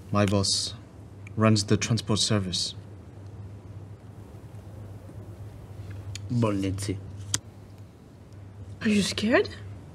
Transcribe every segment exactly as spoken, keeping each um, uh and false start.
My boss runs the transport service. Bolnicy. Are you scared?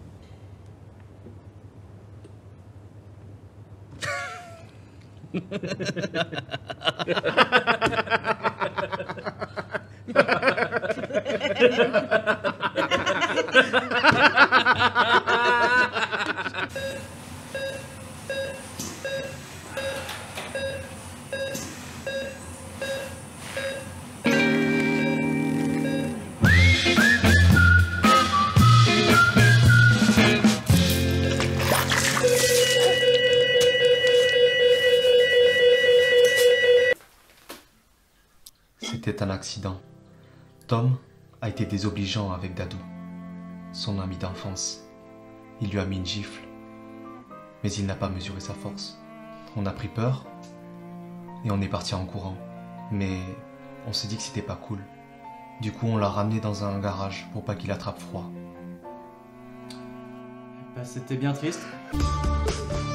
C'était un accident. Tom a été désobligeant avec Dadou, son ami d'enfance. Il lui a mis une gifle, mais il n'a pas mesuré sa force. On a pris peur et on est parti en courant. Mais on s'est dit que c'était pas cool. Du coup, on l'a ramené dans un garage pour pas qu'il attrape froid. Bah, c'était bien triste.